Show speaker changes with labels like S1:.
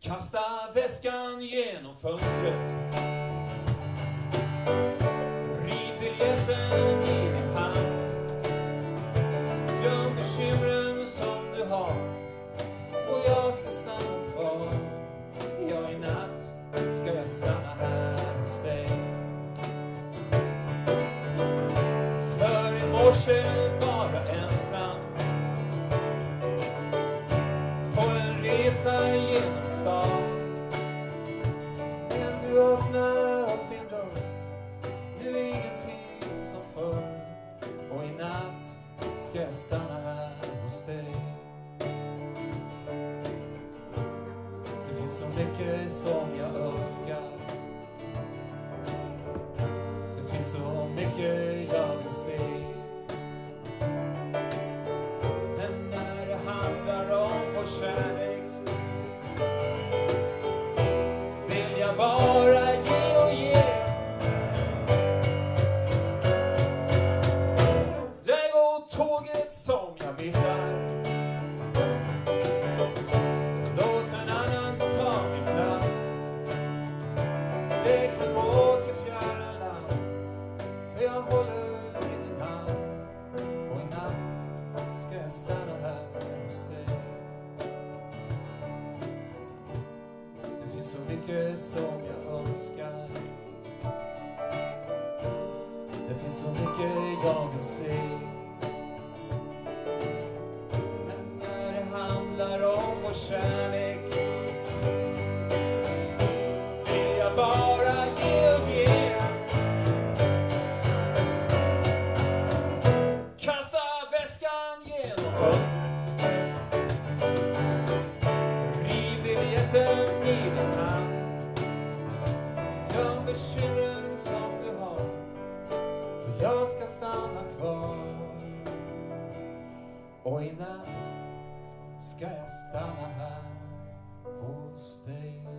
S1: Kasta väskan genom fönstret. Riv biljetten i din hand. Glöm bekymren som du har. Och jag ska stanna kvar. Ja, i natt ska jag stanna här hos dig. För i morse var jag ensam på en resa genom stan. Men du öppnar upp din dörr. Nu är ingenting som förr. Och i natt ska jag stanna här hos dig. Det finns så mycket som jag önskar. Det finns så mycket jag vill se. Men när det handlar om vår kärlek vill jag bara ge och ge. Där går tåget som jag missar. Låt en annan ta min plats. Det kan gå till fjärran land. För jag håller i din hand. Och i natt ska jag stanna här hos dig. Det finns så mycket som jag önskar. Det finns så mycket jag vill se. Men när det handlar om vår kärlek vill jag bara ge och ge. Kasta väskan genom fönstret. Riv biljetten i din hand. Glöm bekymren som du har. För jag ska stanna kvar. Och i natt ska jag stanna här hos dig.